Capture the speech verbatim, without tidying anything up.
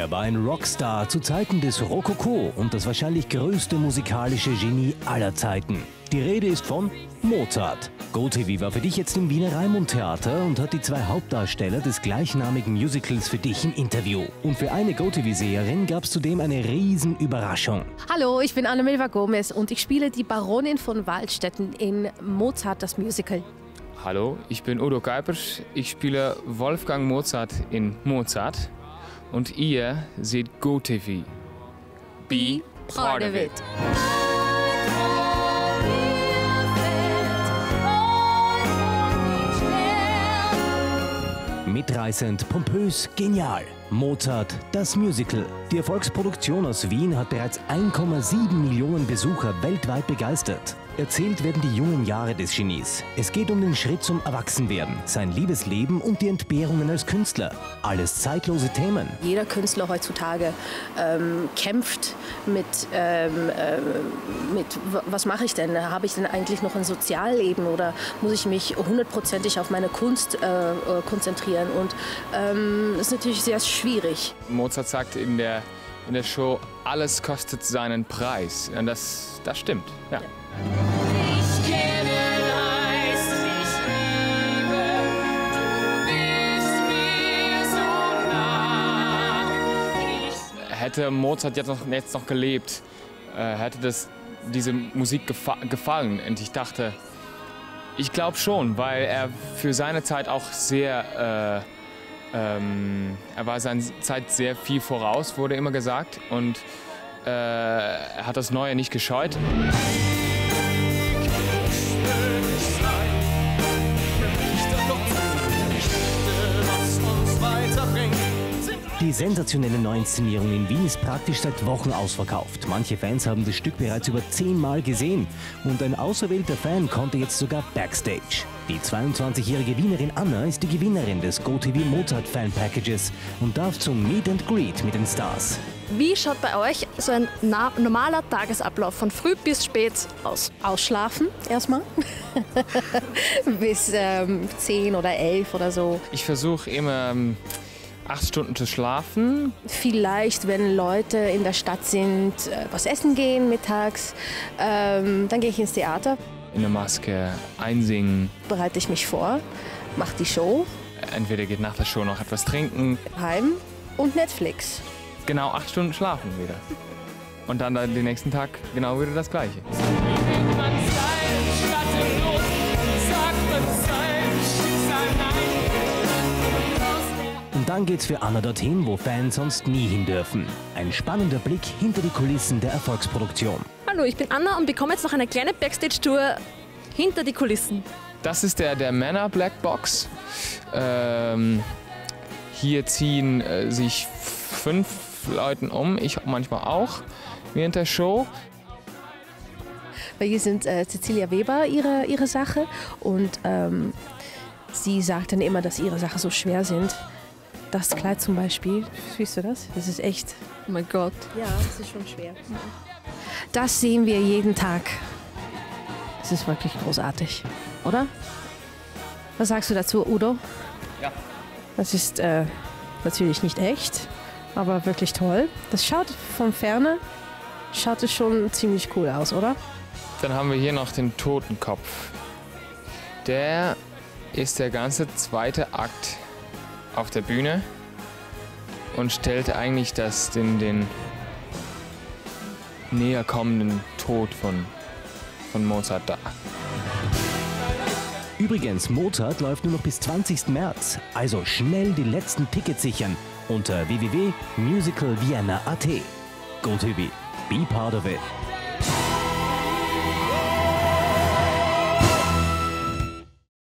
Er war ein Rockstar zu Zeiten des Rokoko und das wahrscheinlich größte musikalische Genie aller Zeiten. Die Rede ist von Mozart. GoTV war für dich jetzt im Wiener Raimund-Theater und hat die zwei Hauptdarsteller des gleichnamigen Musicals für dich im Interview. Und für eine GoTV-Seherin gab es zudem eine riesen Überraschung. Hallo, ich bin Anna-Milva Gomez und ich spiele die Baronin von Waldstätten in Mozart, das Musical. Hallo, ich bin Udo Kuipers. Ich spiele Wolfgang Mozart in Mozart. Und ihr seht GoTV. Be part of it. Mitreißend, pompös, genial. Mozart, das Musical. Die Erfolgsproduktion aus Wien hat bereits eins Komma sieben Millionen Besucher weltweit begeistert. Erzählt werden die jungen Jahre des Genies. Es geht um den Schritt zum Erwachsenwerden, sein Liebesleben und die Entbehrungen als Künstler. Alles zeitlose Themen. Jeder Künstler heutzutage ähm, kämpft mit, ähm, äh, mit, was mache ich denn? Habe ich denn eigentlich noch ein Sozialleben oder muss ich mich hundertprozentig auf meine Kunst äh, konzentrieren? Und ähm, das ist natürlich sehr schwierig. Mozart sagt in der, in der Show, alles kostet seinen Preis. Und das, das stimmt, ja. Ich kenne Eis, ich liebe, du bist mir so nah. Ich Hätte Mozart jetzt noch, jetzt noch gelebt, äh, hätte das, diese Musik gefa gefallen. Und ich dachte, ich glaube schon, weil er für seine Zeit auch sehr, äh, ähm, er war seiner Zeit sehr viel voraus, wurde immer gesagt. Und äh, er hat das Neue nicht gescheut. Die sensationelle Neuinszenierung in Wien ist praktisch seit Wochen ausverkauft. Manche Fans haben das Stück bereits über zehnmal gesehen. Und ein auserwählter Fan konnte jetzt sogar Backstage. Die zweiundzwanzigjährige Wienerin Anna ist die Gewinnerin des GoTV Mozart Fan Packages und darf zum Meet and Greet mit den Stars. Wie schaut bei euch so ein normaler Tagesablauf von früh bis spät aus? Ausschlafen erstmal bis ähm, zehn oder elf oder so. Ich versuche immer ähm, acht Stunden zu schlafen. Vielleicht, wenn Leute in der Stadt sind, äh, was essen gehen mittags, ähm, dann gehe ich ins Theater. In der Maske einsingen. Bereite ich mich vor, mache die Show. Entweder geht nach der Show noch etwas trinken. Heim und Netflix. Genau acht Stunden schlafen wieder. Und dann, dann den nächsten Tag genau wieder das Gleiche. bringt man Zeit statt in Not, sagt man Zeit, Schicksal nein. Und dann geht's für Anna dorthin, wo Fans sonst nie hin dürfen. Ein spannender Blick hinter die Kulissen der Erfolgsproduktion. Hallo, ich bin Anna und bekomme jetzt noch eine kleine Backstage-Tour hinter die Kulissen. Das ist der, der Männer Black Box. Ähm, hier ziehen äh, sich fünf Leute um, ich manchmal auch, während der Show. Weil hier sind äh, Cecilia Weber ihre, ihre Sache und ähm, sie sagt dann immer, dass ihre Sachen so schwer sind. Das Kleid zum Beispiel, siehst du das? Das ist echt, Oh mein Gott. ja, das ist schon schwer. Das sehen wir jeden Tag. Das ist wirklich großartig, oder? Was sagst du dazu, Udo? Ja. Das ist äh, natürlich nicht echt, aber wirklich toll. Das schaut von Ferne, schaut es schon ziemlich cool aus, oder? Dann haben wir hier noch den Totenkopf. Der ist der ganze zweite Akt auf der Bühne und stellt eigentlich das, den, den näher kommenden Tod von, von Mozart dar. Übrigens, Mozart läuft nur noch bis zwanzigsten März. Also schnell die letzten Tickets sichern unter w w w punkt musical vienna punkt a t. GoTV, be part of it.